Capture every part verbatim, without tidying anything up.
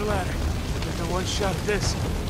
ladder. There's no one shot at this.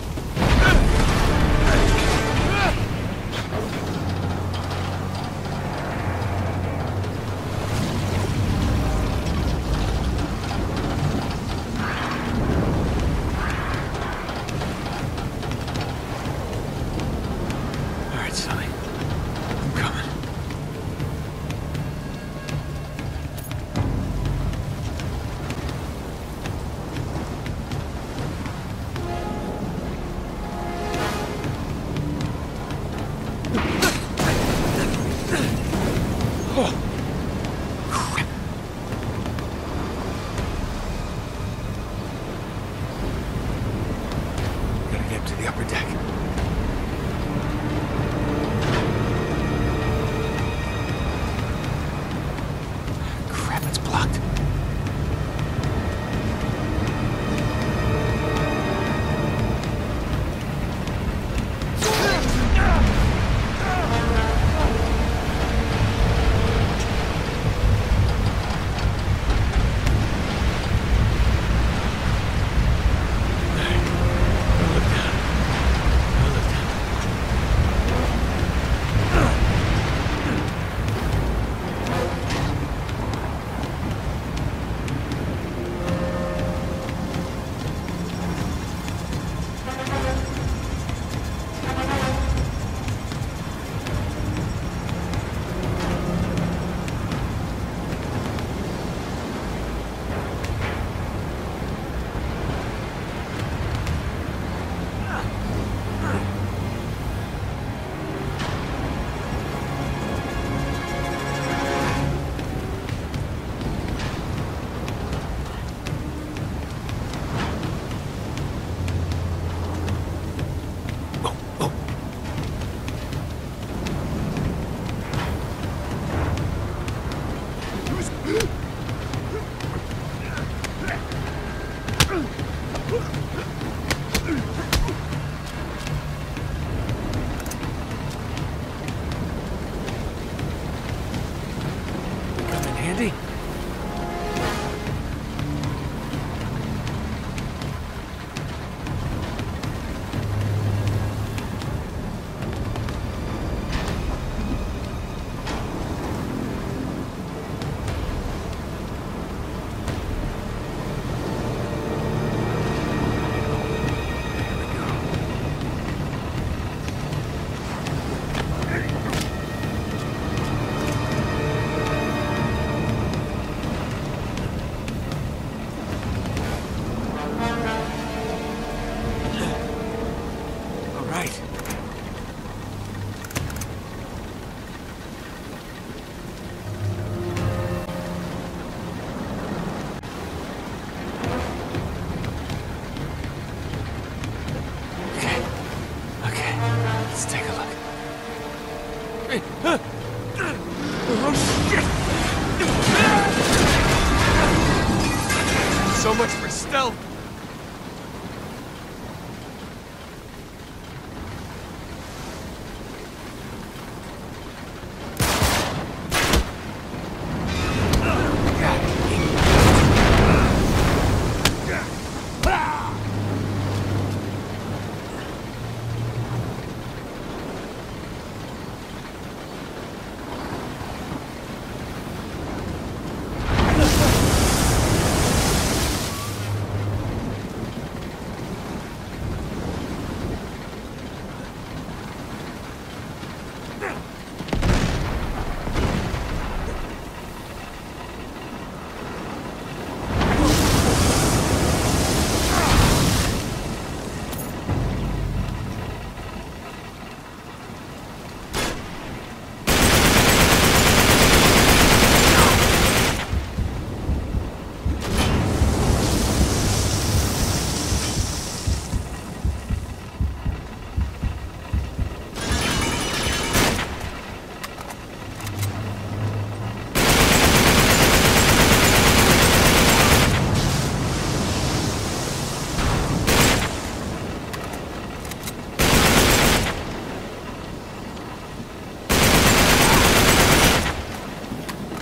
So much for stealth.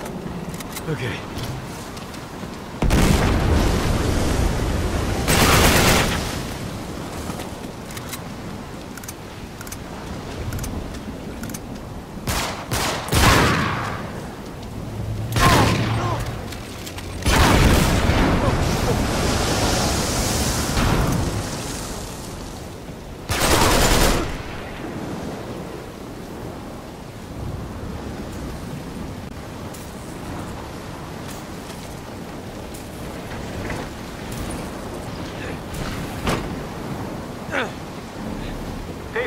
Okay.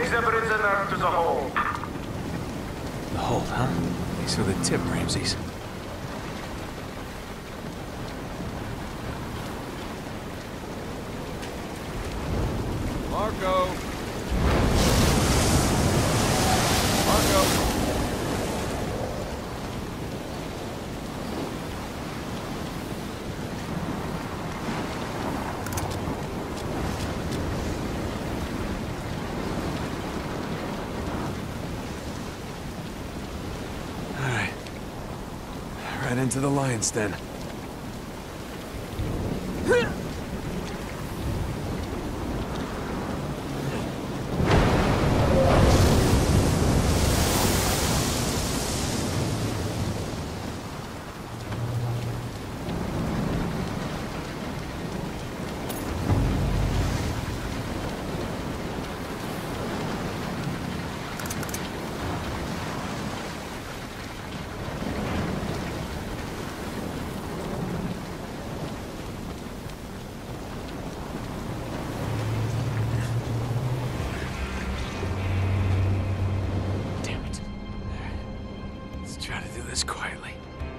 Take the prisoner to the hold. The hold, huh? Thanks for the tip, Ramses. Marco! Marco! Right into the lion's den. Try to do this quietly.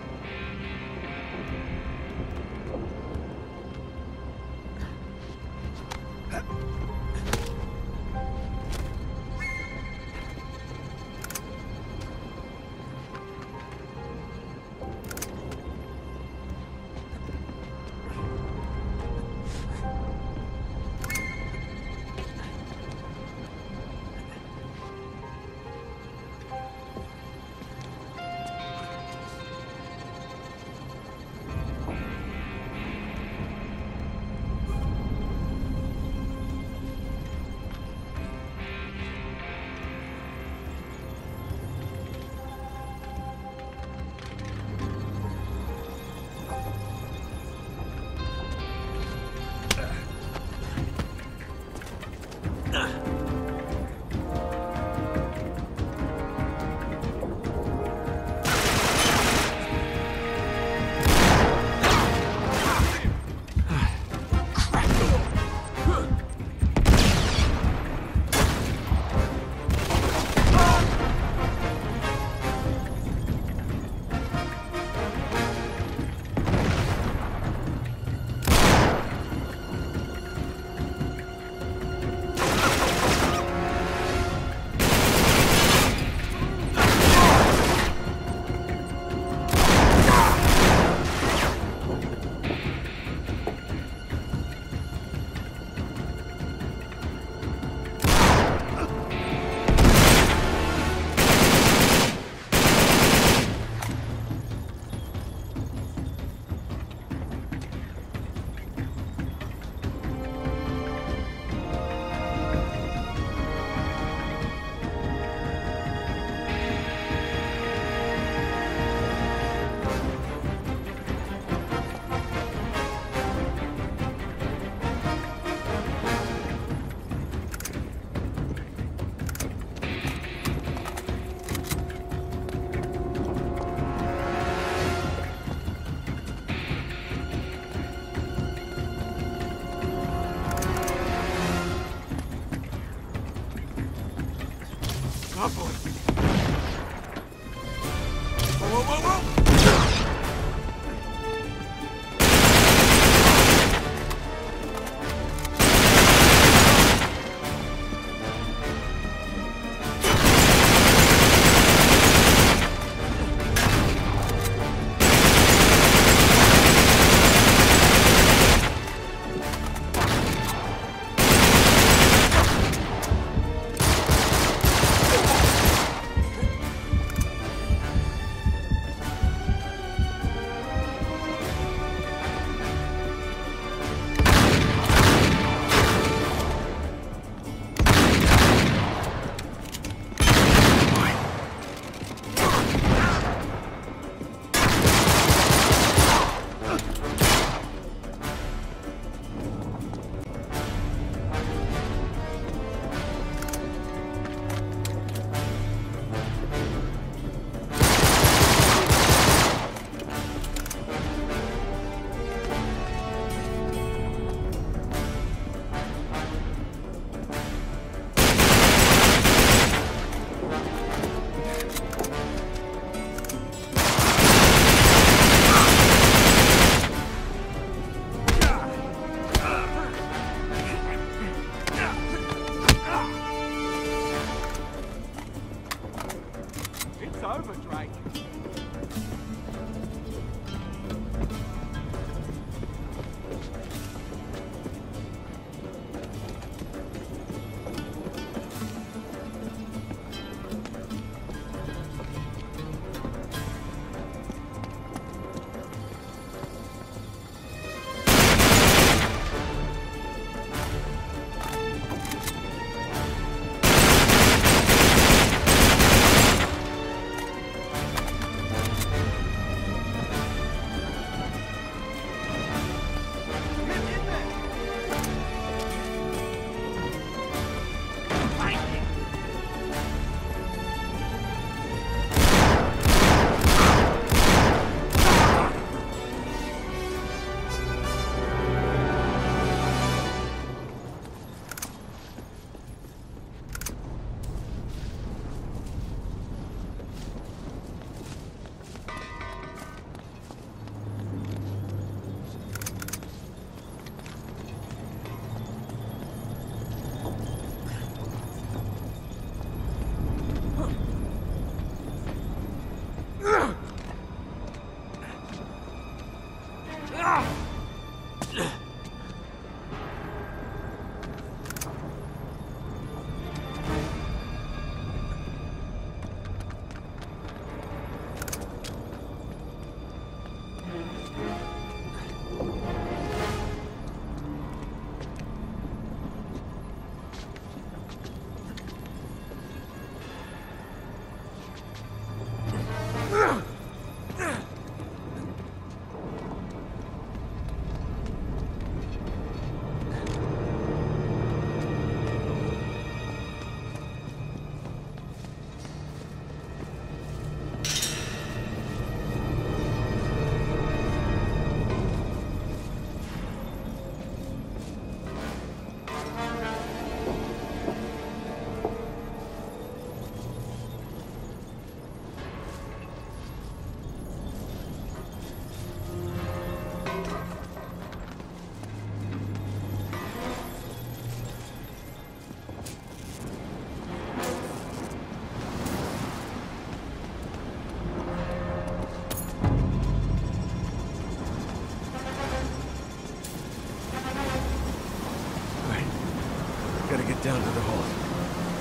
Oh boy. Whoa, whoa, whoa, whoa!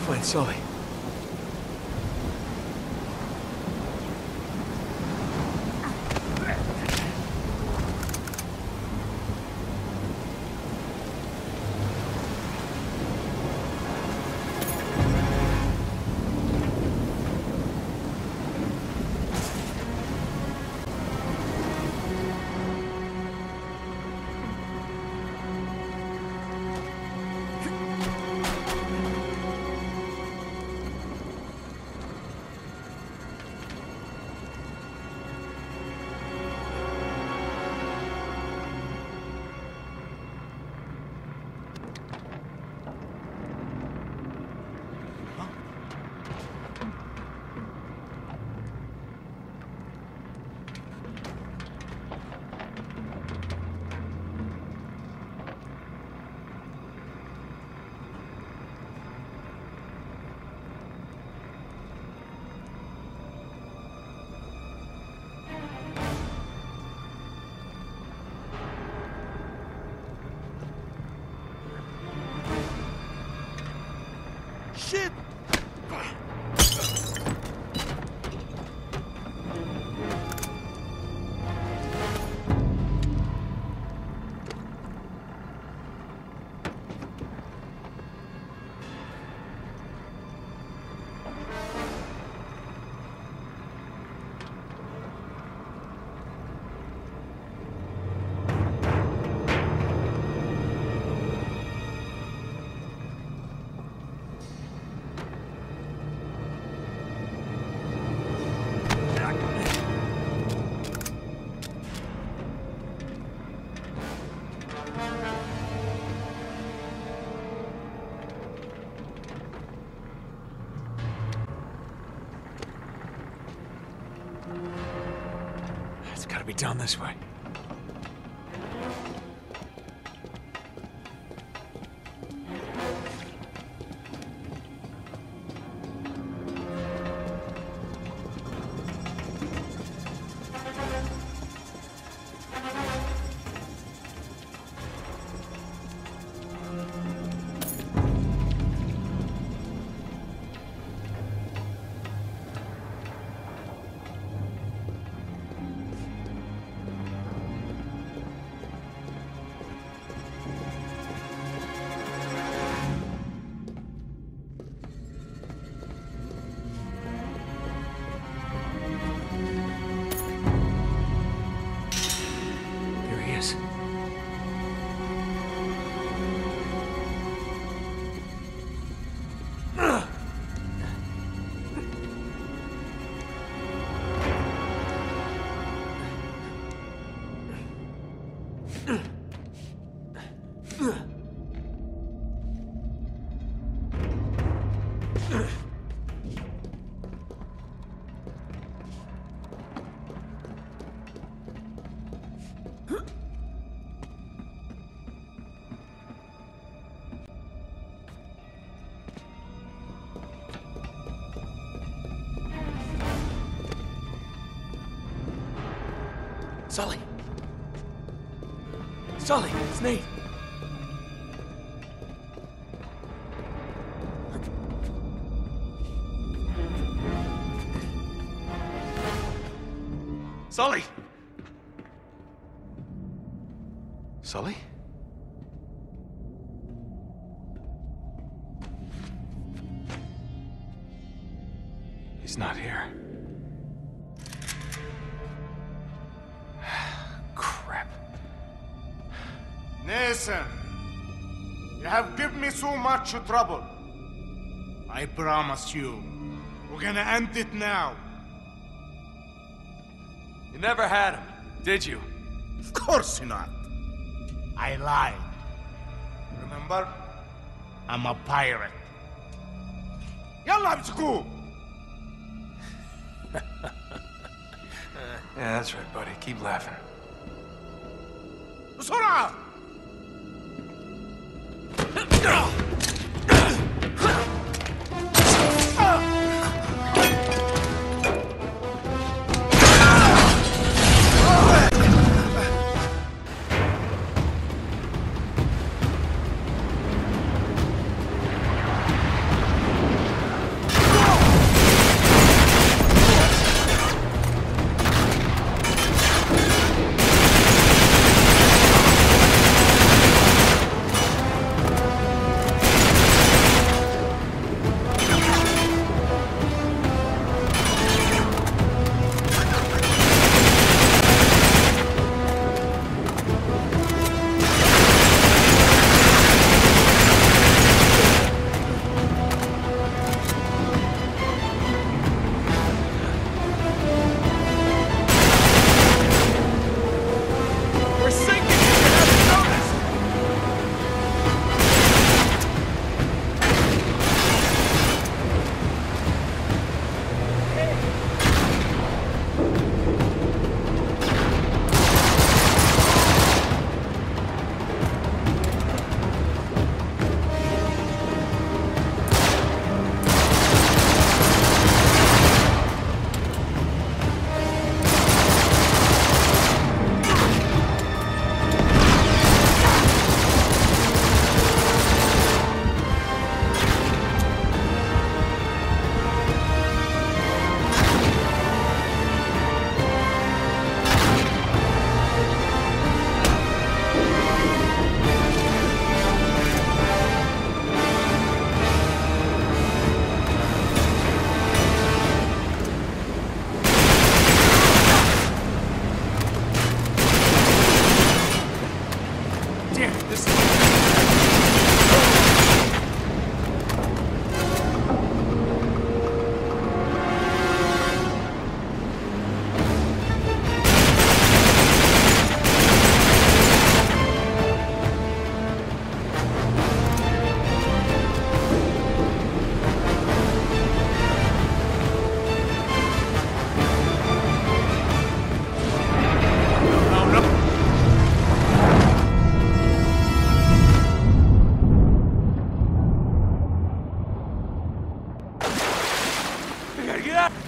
find Sully. Shit! It's gotta be down this way. There he is. Sully! Sully, it's Nate! Sully! Sully? He's not here. Crap. Nathan, you have given me so much trouble. I promise you, we're gonna end it now. You never had him, did you? Of course not. I lied. Remember? I'm a pirate. Yalla بسكوب. Yeah, that's right, buddy. Keep laughing. بسرعة! gotta get out!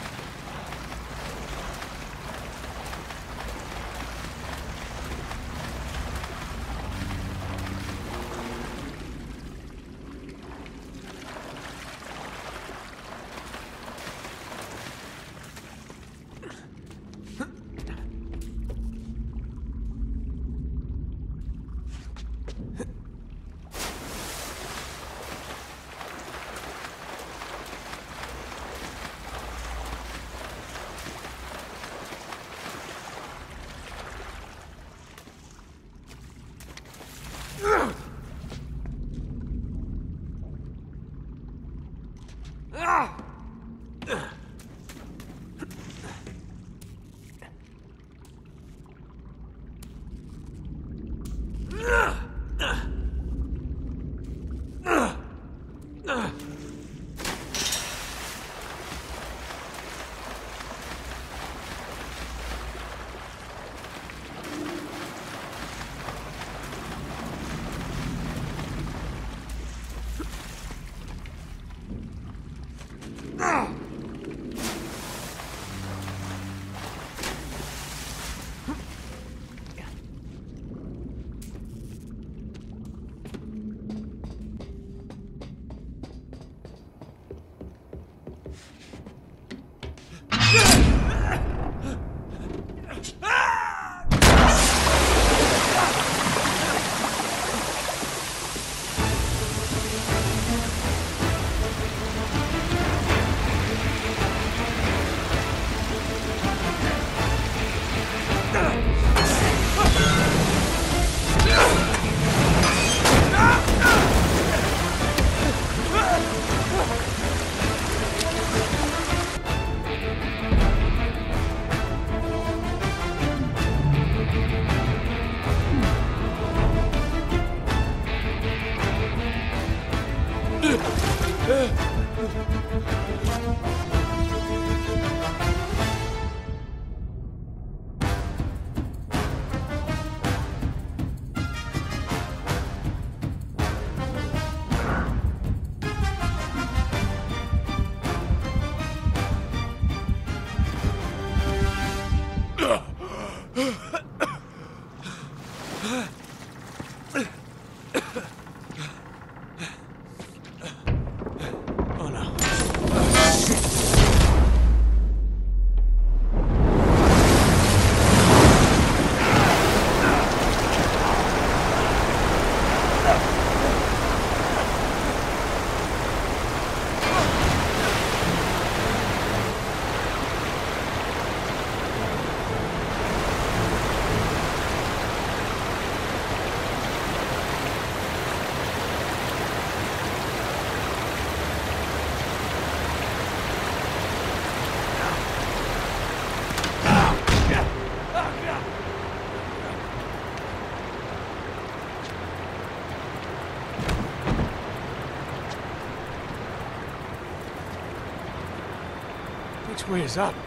Which way is up?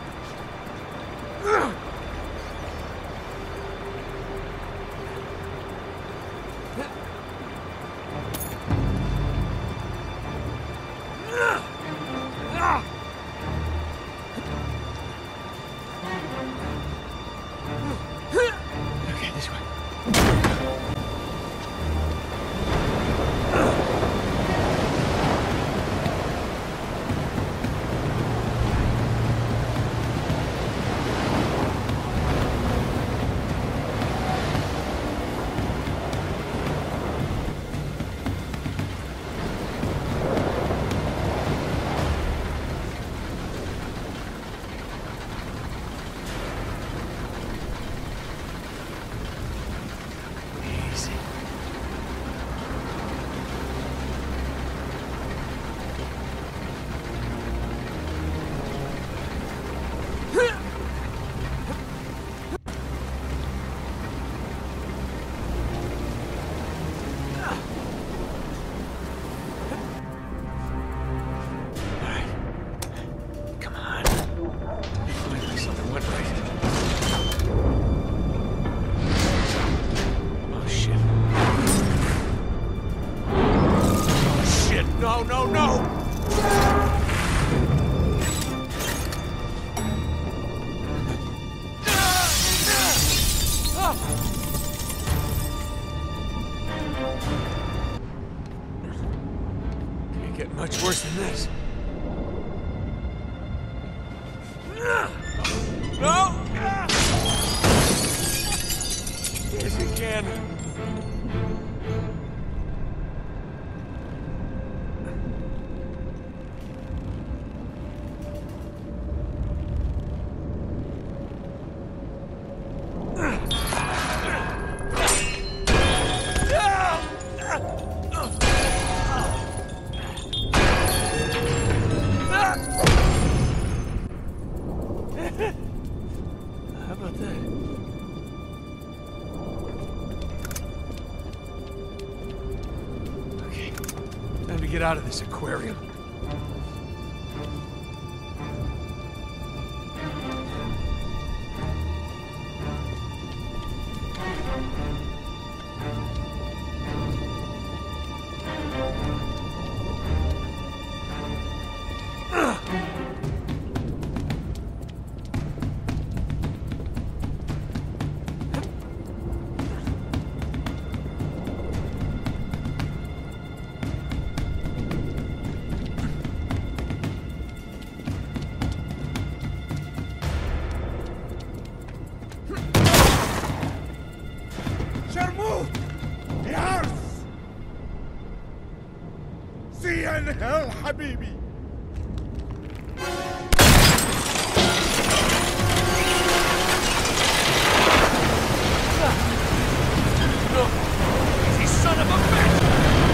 Okay, this way. worse than this. No! Yes, you can. How about that? Okay, time to get out of this aquarium. Sharmut! Yars! See you in hell, Habibi! Easy, son of a bitch!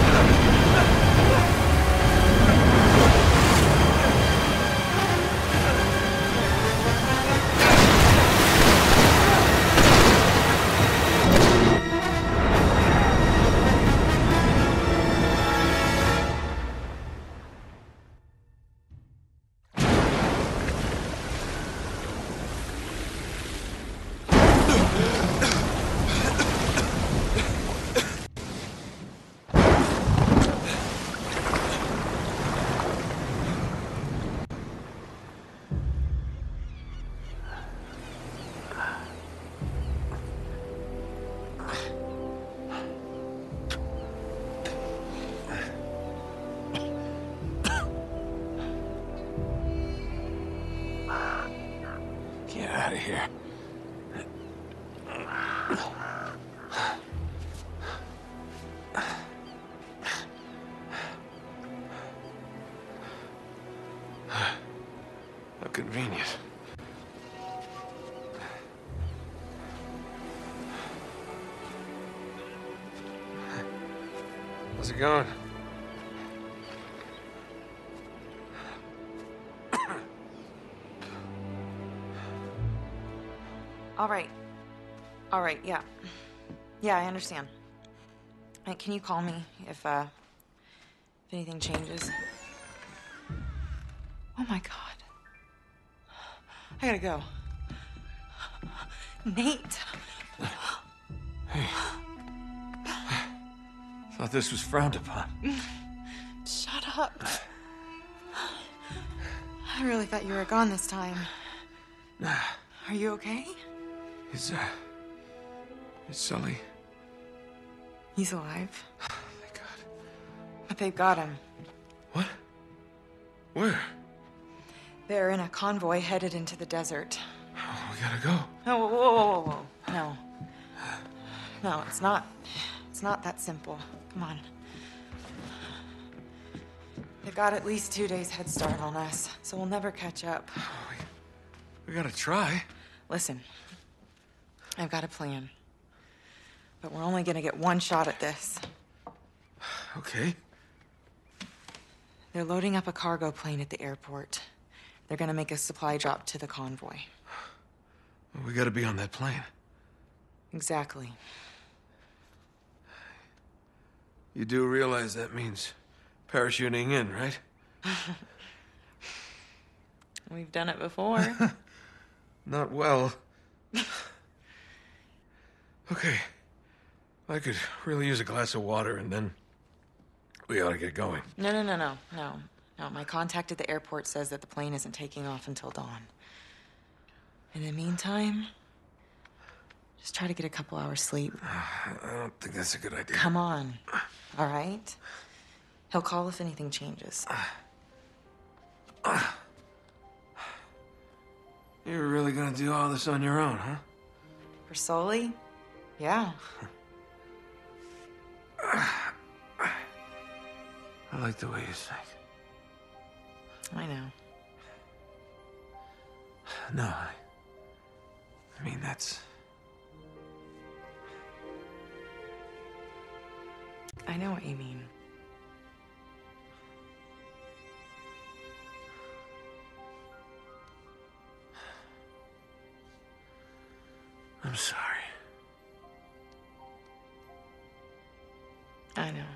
Get out of here. How convenient. How's it going? All right. All right, yeah. Yeah, I understand. Uh, Can you call me if, uh, if anything changes? Oh my God. I gotta go. Nate. Thought this was frowned upon. Shut up. I really thought you were gone this time. Are you okay? Is, uh... Is Sully... He's alive. Thank God. But they've got him. What? Where? They're in a convoy headed into the desert. Oh, we gotta go. Oh, whoa, whoa, whoa, whoa, whoa. No. No, it's not. It's not that simple. Come on. They've got at least two days head start on us, so we'll never catch up. We gotta try. Listen, I've got a plan. But we're only gonna get one shot at this. Okay. They're loading up a cargo plane at the airport. They're gonna make a supply drop to the convoy. Well, we gotta be on that plane. Exactly. You do realize that means parachuting in, right? We've done it before. Not well. Okay. I could really use a glass of water, and then we ought to get going. No, no, no, no, no. No, my contact at the airport says that the plane isn't taking off until dawn. In the meantime, just try to get a couple hours sleep. I don't think that's a good idea. Come on. All right? He'll call if anything changes. You're really gonna do all this on your own, huh? For Sully? Yeah. I like the way you think. I know. No, I... I mean, that's... I know what you mean. I'm sorry. I know.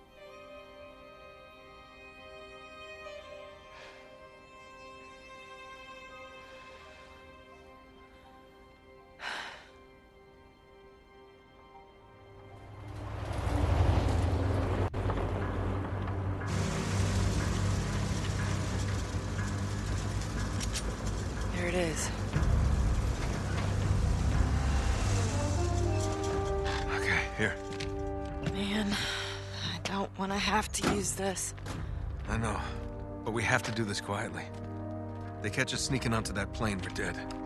There it is. Okay, here. Man, I don't want to have to use this. I know, but we have to do this quietly. They catch us sneaking onto that plane, we're dead.